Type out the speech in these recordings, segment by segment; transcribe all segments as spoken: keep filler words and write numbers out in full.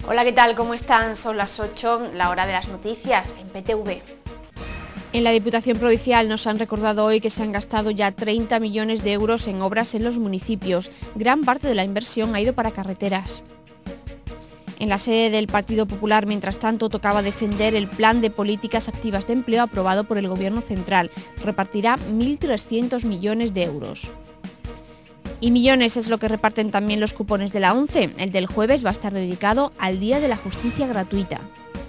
Hola, ¿qué tal? ¿Cómo están? Son las ocho, la hora de las noticias en P T V. En la Diputación Provincial nos han recordado hoy que se han gastado ya treinta millones de euros en obras en los municipios. Gran parte de la inversión ha ido para carreteras. En la sede del Partido Popular, mientras tanto, tocaba defender el Plan de Políticas Activas de Empleo aprobado por el Gobierno Central. Repartirá mil trescientos millones de euros. Y millones es lo que reparten también los cupones de la ONCE. El del jueves va a estar dedicado al Día de la Justicia Gratuita.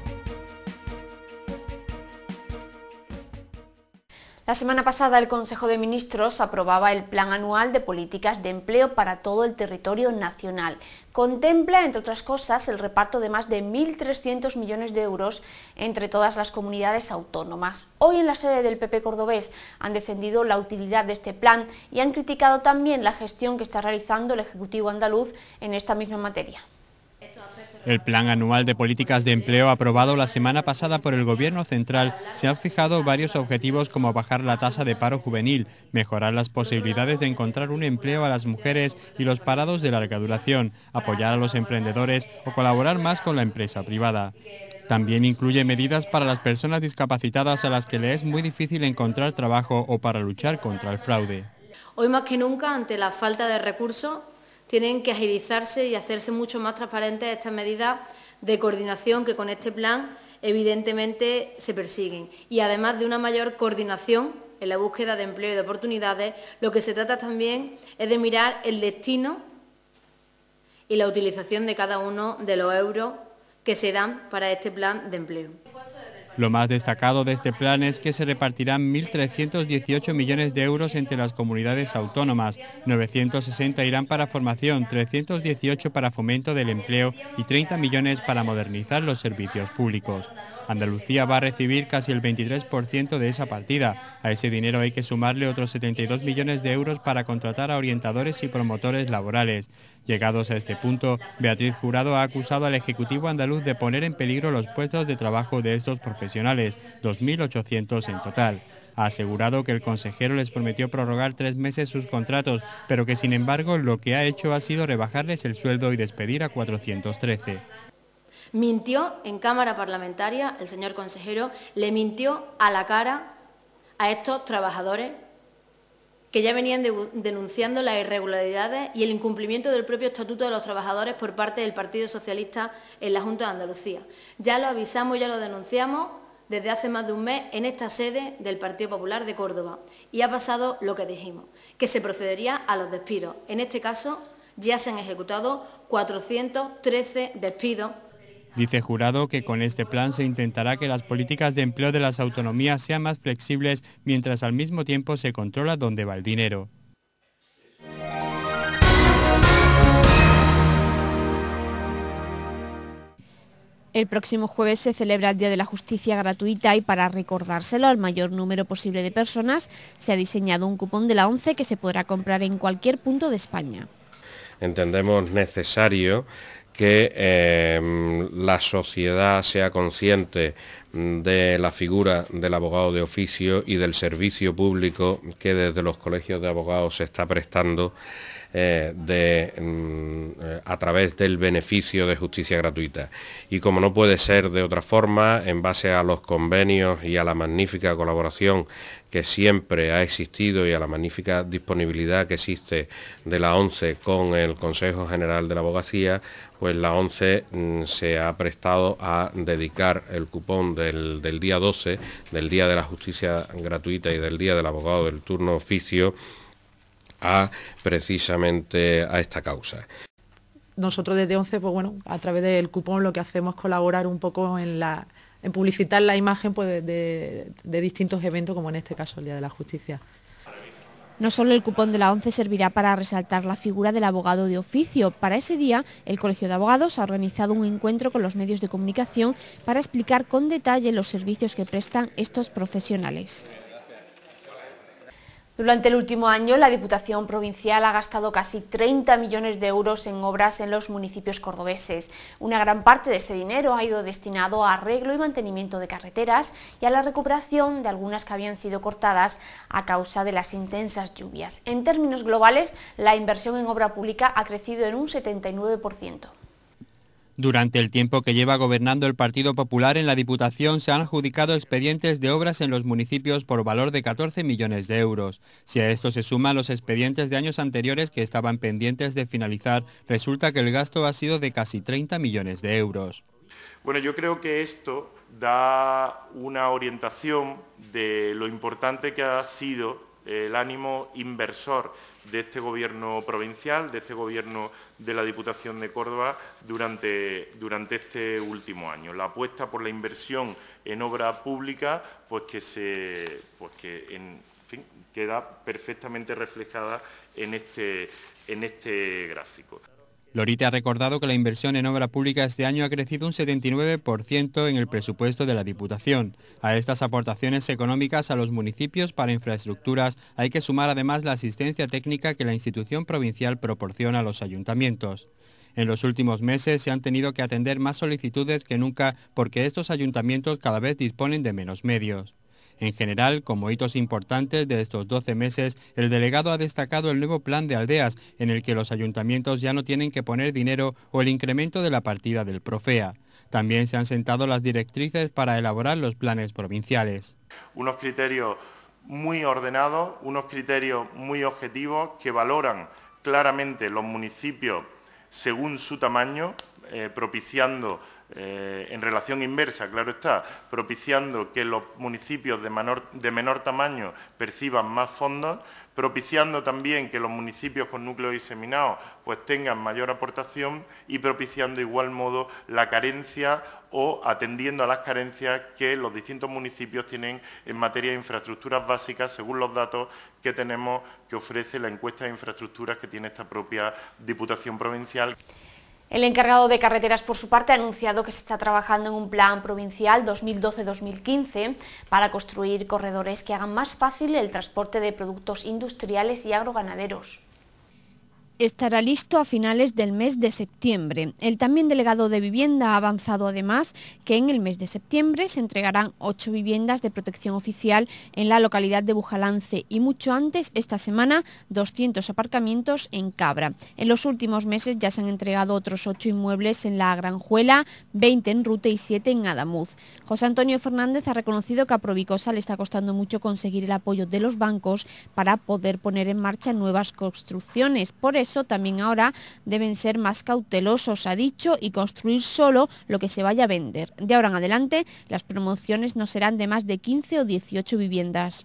La semana pasada el Consejo de Ministros aprobaba el Plan Anual de Políticas de Empleo para todo el territorio nacional. Contempla, entre otras cosas, el reparto de más de mil trescientos millones de euros entre todas las comunidades autónomas. Hoy en la sede del P P cordobés han defendido la utilidad de este plan y han criticado también la gestión que está realizando el Ejecutivo andaluz en esta misma materia. El Plan Anual de Políticas de Empleo aprobado la semana pasada por el Gobierno Central se han fijado varios objetivos como bajar la tasa de paro juvenil, mejorar las posibilidades de encontrar un empleo a las mujeres y los parados de larga duración, apoyar a los emprendedores o colaborar más con la empresa privada. También incluye medidas para las personas discapacitadas a las que le es muy difícil encontrar trabajo o para luchar contra el fraude. Hoy más que nunca, ante la falta de recursos, tienen que agilizarse y hacerse mucho más transparentes estas medidas de coordinación que con este plan evidentemente se persiguen. Y además de una mayor coordinación en la búsqueda de empleo y de oportunidades, lo que se trata también es de mirar el destino y la utilización de cada uno de los euros que se dan para este plan de empleo. Lo más destacado de este plan es que se repartirán mil trescientos dieciocho millones de euros entre las comunidades autónomas, novecientos sesenta irán para formación, trescientos dieciocho para fomento del empleo y treinta millones para modernizar los servicios públicos. Andalucía va a recibir casi el veintitrés por ciento de esa partida. A ese dinero hay que sumarle otros setenta y dos millones de euros para contratar a orientadores y promotores laborales. Llegados a este punto, Beatriz Jurado ha acusado al Ejecutivo andaluz de poner en peligro los puestos de trabajo de estos profesionales, dos mil ochocientos en total. Ha asegurado que el consejero les prometió prorrogar tres meses sus contratos, pero que sin embargo lo que ha hecho ha sido rebajarles el sueldo y despedir a cuatrocientos trece. Mintió en Cámara Parlamentaria, el señor consejero, le mintió a la cara a estos trabajadores que ya venían de, denunciando las irregularidades y el incumplimiento del propio Estatuto de los Trabajadores por parte del Partido Socialista en la Junta de Andalucía. Ya lo avisamos, ya lo denunciamos desde hace más de un mes en esta sede del Partido Popular de Córdoba y ha pasado lo que dijimos, que se procedería a los despidos. En este caso ya se han ejecutado cuatrocientos trece despidos. Dice Jurado que con este plan se intentará que las políticas de empleo de las autonomías sean más flexibles mientras al mismo tiempo se controla dónde va el dinero. El próximo jueves se celebra el Día de la Justicia Gratuita y para recordárselo al mayor número posible de personas se ha diseñado un cupón de la ONCE que se podrá comprar en cualquier punto de España. Entendemos necesario que eh, la sociedad sea consciente de la figura del abogado de oficio y del servicio público que desde los colegios de abogados se está prestando eh, de, eh, a través del beneficio de justicia gratuita. Y como no puede ser de otra forma, en base a los convenios y a la magnífica colaboración que siempre ha existido y a la magnífica disponibilidad que existe de la ONCE con el Consejo General de la Abogacía, pues la ONCE mm, se ha prestado a dedicar el cupón del, del día doce, del Día de la Justicia Gratuita y del Día del Abogado del Turno Oficio, a precisamente a esta causa. Nosotros desde ONCE, pues bueno, a través del cupón lo que hacemos es colaborar un poco en la en publicitar la imagen pues, de, de, de distintos eventos, como en este caso el Día de la Justicia. No solo el cupón de la ONCE servirá para resaltar la figura del abogado de oficio. Para ese día, el Colegio de Abogados ha organizado un encuentro con los medios de comunicación para explicar con detalle los servicios que prestan estos profesionales. Durante el último año, la Diputación Provincial ha gastado casi treinta millones de euros en obras en los municipios cordobeses. Una gran parte de ese dinero ha ido destinado a arreglo y mantenimiento de carreteras y a la recuperación de algunas que habían sido cortadas a causa de las intensas lluvias. En términos globales, la inversión en obra pública ha crecido en un setenta y nueve por ciento. Durante el tiempo que lleva gobernando el Partido Popular en la Diputación se han adjudicado expedientes de obras en los municipios por valor de catorce millones de euros. Si a esto se suman los expedientes de años anteriores que estaban pendientes de finalizar, resulta que el gasto ha sido de casi treinta millones de euros. Bueno, yo creo que esto da una orientación de lo importante que ha sido el ánimo inversor de este gobierno provincial, de este gobierno de la Diputación de Córdoba durante, durante este último año. La apuesta por la inversión en obra pública, pues que, se, pues que en fin, queda perfectamente reflejada en este, en este gráfico. Lorite ha recordado que la inversión en obra pública este año ha crecido un setenta y nueve por ciento en el presupuesto de la Diputación. A estas aportaciones económicas a los municipios para infraestructuras hay que sumar además la asistencia técnica que la institución provincial proporciona a los ayuntamientos. En los últimos meses se han tenido que atender más solicitudes que nunca porque estos ayuntamientos cada vez disponen de menos medios. En general, como hitos importantes de estos doce meses, el delegado ha destacado el nuevo plan de aldeas, en el que los ayuntamientos ya no tienen que poner dinero o el incremento de la partida del Profea. También se han sentado las directrices para elaborar los planes provinciales. Unos criterios muy ordenados, unos criterios muy objetivos que valoran claramente los municipios según su tamaño, eh, propiciando Eh, en relación inversa, claro está, propiciando que los municipios de menor, de menor tamaño perciban más fondos, propiciando también que los municipios con núcleos diseminados pues tengan mayor aportación y propiciando de igual modo la carencia o atendiendo a las carencias que los distintos municipios tienen en materia de infraestructuras básicas, según los datos que tenemos que ofrece la encuesta de infraestructuras que tiene esta propia Diputación Provincial. El encargado de carreteras, por su parte, ha anunciado que se está trabajando en un plan provincial dos mil doce dos mil quince para construir corredores que hagan más fácil el transporte de productos industriales y agroganaderos. Estará listo a finales del mes de septiembre. El también delegado de Vivienda ha avanzado además que en el mes de septiembre se entregarán ocho viviendas de protección oficial en la localidad de Bujalance y mucho antes, esta semana, doscientos aparcamientos en Cabra. En los últimos meses ya se han entregado otros ocho inmuebles en La Granjuela, veinte en Rute y siete en Adamuz. José Antonio Fernández ha reconocido que a Provicosa le está costando mucho conseguir el apoyo de los bancos para poder poner en marcha nuevas construcciones. Por eso Eso también ahora deben ser más cautelosos, ha dicho, y construir solo lo que se vaya a vender. De ahora en adelante, las promociones no serán de más de quince o dieciocho viviendas.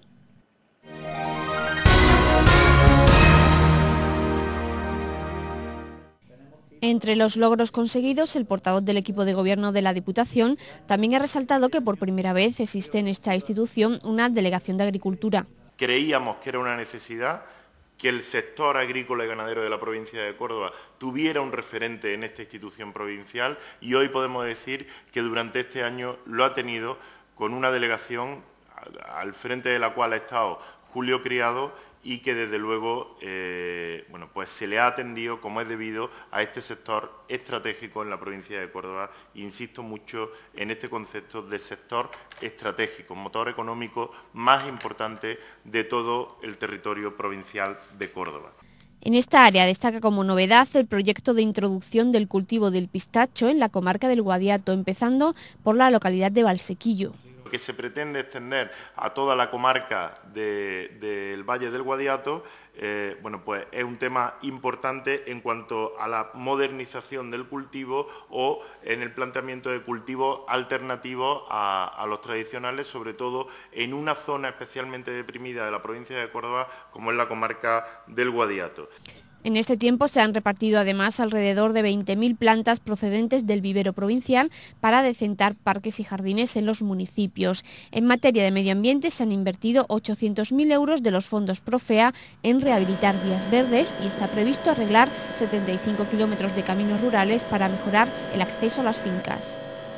Entre los logros conseguidos, el portavoz del equipo de gobierno de la Diputación también ha resaltado que por primera vez existe en esta institución una delegación de agricultura. Creíamos que era una necesidad que el sector agrícola y ganadero de la provincia de Córdoba tuviera un referente en esta institución provincial y hoy podemos decir que durante este año lo ha tenido con una delegación al frente de la cual ha estado Julio Criado y que desde luego eh, bueno, pues se le ha atendido como es debido a este sector estratégico en la provincia de Córdoba. Insisto mucho en este concepto de sector estratégico, motor económico más importante de todo el territorio provincial de Córdoba. En esta área destaca como novedad el proyecto de introducción del cultivo del pistacho en la comarca del Guadiato, empezando por la localidad de Valsequillo. Que se pretende extender a toda la comarca de, del Valle del Guadiato, eh, bueno, pues es un tema importante en cuanto a la modernización del cultivo o en el planteamiento de cultivos alternativos a, a los tradicionales, sobre todo en una zona especialmente deprimida de la provincia de Córdoba, como es la comarca del Guadiato. En este tiempo se han repartido además alrededor de veinte mil plantas procedentes del vivero provincial para decentar parques y jardines en los municipios. En materia de medio ambiente se han invertido ochocientos mil euros de los fondos Profea en rehabilitar vías verdes y está previsto arreglar setenta y cinco kilómetros de caminos rurales para mejorar el acceso a las fincas.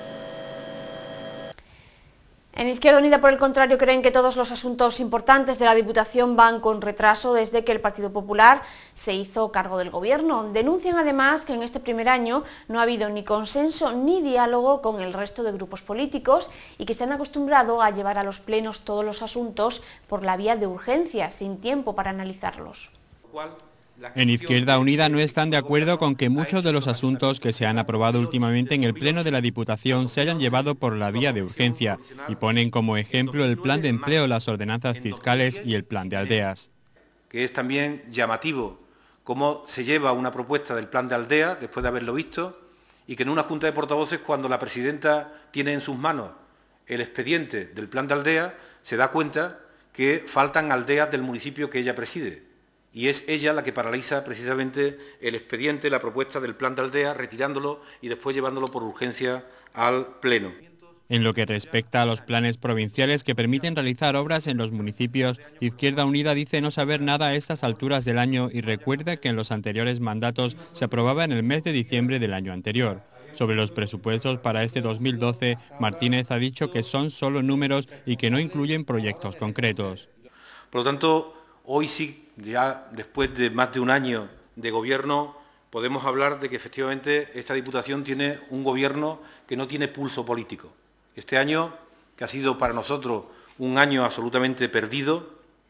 En Izquierda Unida, por el contrario, creen que todos los asuntos importantes de la Diputación van con retraso desde que el Partido Popular se hizo cargo del Gobierno. Denuncian además que en este primer año no ha habido ni consenso ni diálogo con el resto de grupos políticos y que se han acostumbrado a llevar a los plenos todos los asuntos por la vía de urgencia, sin tiempo para analizarlos. Cual, En Izquierda Unida no están de acuerdo con que muchos de los asuntos que se han aprobado últimamente en el Pleno de la Diputación se hayan llevado por la vía de urgencia y ponen como ejemplo el plan de empleo, las ordenanzas fiscales y el plan de aldeas. Que es también llamativo cómo se lleva una propuesta del plan de aldea, después de haberlo visto, y que en una junta de portavoces, cuando la presidenta tiene en sus manos el expediente del plan de aldea, se da cuenta que faltan aldeas del municipio que ella preside. Y es ella la que paraliza precisamente el expediente, la propuesta del plan de aldea, retirándolo y después llevándolo por urgencia al Pleno. En lo que respecta a los planes provinciales que permiten realizar obras en los municipios, Izquierda Unida dice no saber nada a estas alturas del año y recuerda que en los anteriores mandatos se aprobaba en el mes de diciembre del año anterior. Sobre los presupuestos para este dos mil doce, Martínez ha dicho que son solo números y que no incluyen proyectos concretos. Por lo tanto, hoy sí, ya después de más de un año de gobierno, podemos hablar de que efectivamente esta Diputación tiene un gobierno que no tiene pulso político. Este año, que ha sido para nosotros un año absolutamente perdido,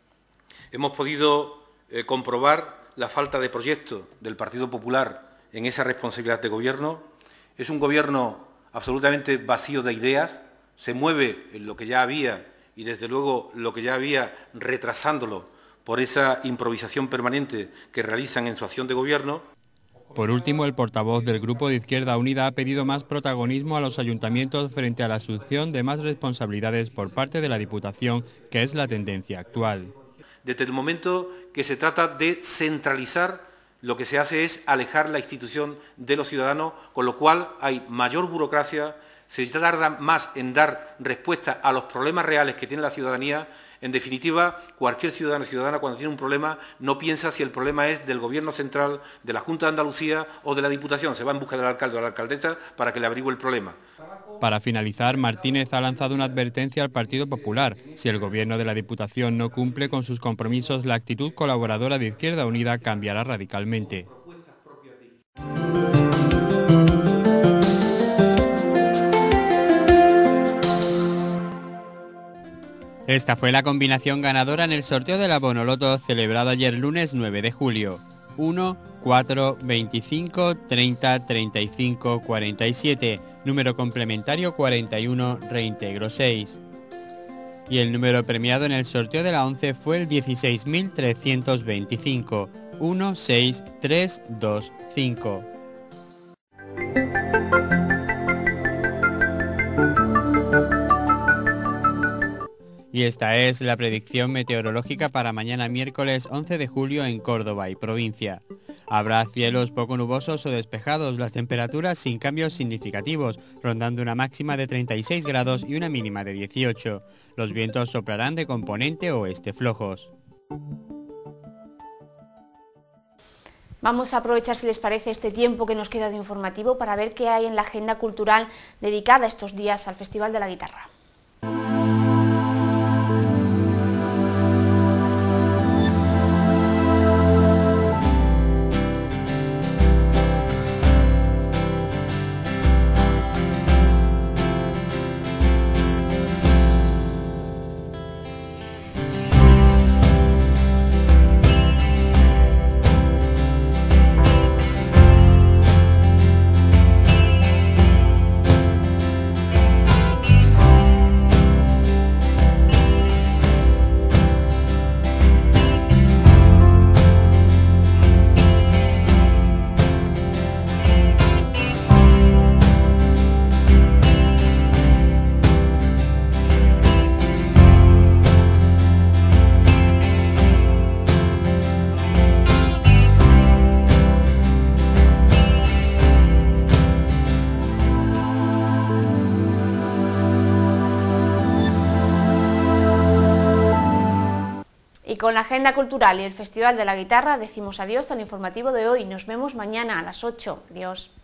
hemos podido eh, comprobar la falta de proyecto del Partido Popular en esa responsabilidad de gobierno. Es un gobierno absolutamente vacío de ideas, se mueve en lo que ya había y desde luego lo que ya había retrasándolo por esa improvisación permanente que realizan en su acción de gobierno. Por último, el portavoz del Grupo de Izquierda Unida ha pedido más protagonismo a los ayuntamientos frente a la asunción de más responsabilidades por parte de la Diputación, que es la tendencia actual. Desde el momento que se trata de centralizar, lo que se hace es alejar la institución de los ciudadanos, con lo cual hay mayor burocracia, se tarda más en dar respuesta a los problemas reales que tiene la ciudadanía. En definitiva, cualquier ciudadano o ciudadana cuando tiene un problema no piensa si el problema es del Gobierno central, de la Junta de Andalucía o de la Diputación. Se va en busca del alcalde o de la alcaldesa para que le averigüe el problema. Para finalizar, Martínez ha lanzado una advertencia al Partido Popular. Si el Gobierno de la Diputación no cumple con sus compromisos, la actitud colaboradora de Izquierda Unida cambiará radicalmente. Esta fue la combinación ganadora en el sorteo de la Bonoloto celebrado ayer lunes nueve de julio. uno, cuatro, veinticinco, treinta, treinta y cinco, cuarenta y siete. Número complementario cuarenta y uno, reintegro seis. Y el número premiado en el sorteo de la once fue el dieciséis mil trescientos veinticinco. uno, seis, tres, dos, cinco. Y esta es la predicción meteorológica para mañana miércoles once de julio en Córdoba y provincia. Habrá cielos poco nubosos o despejados, las temperaturas sin cambios significativos, rondando una máxima de treinta y seis grados y una mínima de dieciocho. Los vientos soplarán de componente oeste flojos. Vamos a aprovechar, si les parece, este tiempo que nos queda de informativo para ver qué hay en la agenda cultural dedicada estos días al Festival de la Guitarra. Y con la agenda cultural y el Festival de la Guitarra decimos adiós al informativo de hoy. Nos vemos mañana a las ocho. Adiós.